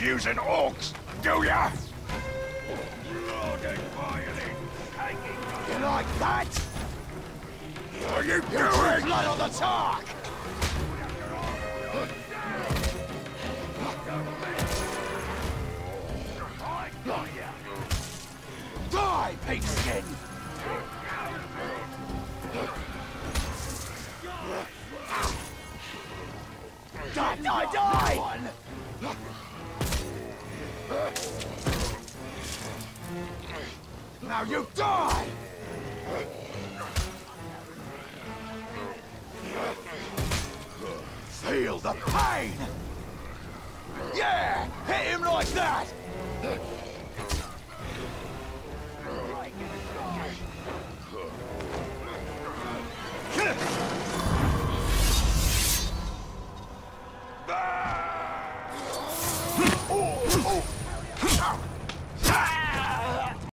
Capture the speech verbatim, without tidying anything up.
using orcs, do ya? You like that? What are you You doing? drew blood on the targ! Die, pigskin! Die, die, die! Now you die! Feel the pain! Yeah! Hit him like that! Oh, oh.